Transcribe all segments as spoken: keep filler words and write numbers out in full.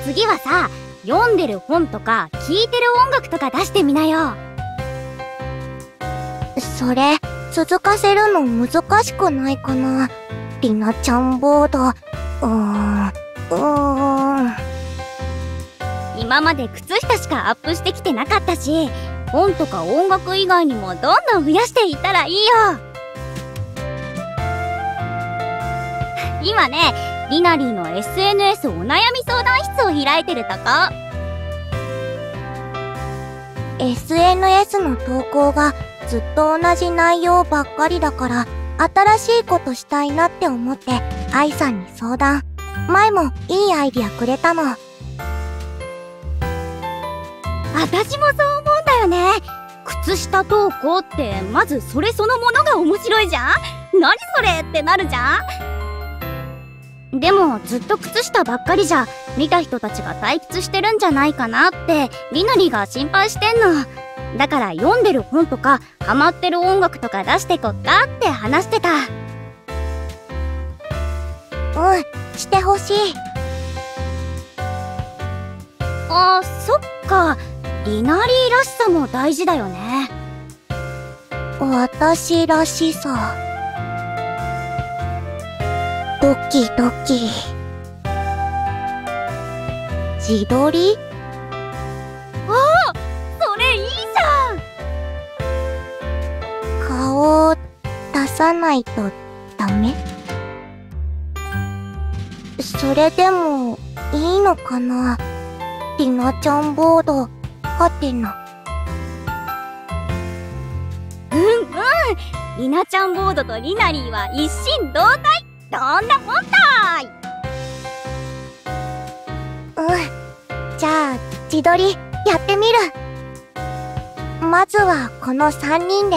次はさ、読んでる本とか聴いてる音楽とか出してみなよ。 それ続かせるの難しくないかな、りなちゃんボード。うーんうーん今まで靴下しかアップしてきてなかったし、本とか音楽以外にもどんどん増やしていったらいいよ。今ね、りなりーの エスエヌエス お悩み相談室を開いてるとこ。 エスエヌエス の投稿がずっと同じ内容ばっかりだから、新しいことしたいなって思って愛さんに相談。前もいいアイディアくれたの。 私もそう思うんだよね。靴下投稿ってまずそれそのものが面白いじゃん。何それってなるじゃん。でもずっと靴下ばっかりじゃ見た人たちが退屈してるんじゃないかなってりなりが心配してんの。だから読んでる本とかハマってる音楽とか出してこっかって話してた。 うん、してほしい。 あ、そっか。りなりーらしさも大事だよね。 私らしさ。ドキドキ。自撮り？ ああ、それいいじゃん。 顔出さないとダメ？それでもいいのかな？りなちゃんボードはてな。 うんうん、りなちゃんボードとりなりーは一心同体。どんなもんだい。 うん、じゃあ自撮りやってみる。まずはこのさんにんで。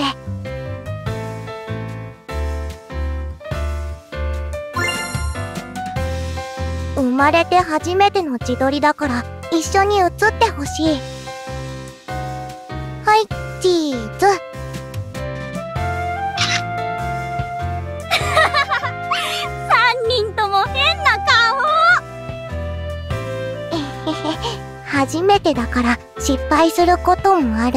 生まれて初めての自撮りだから一緒に写ってほしい。はい、チーズ。 さんにんとも変な顔。 えへへ、初めてだから失敗することもある。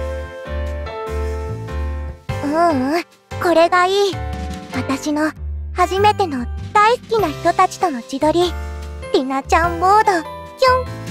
うんうん、これがいい。私の初めての大好きな人たちとの自撮り。りなちゃんボード、キュン。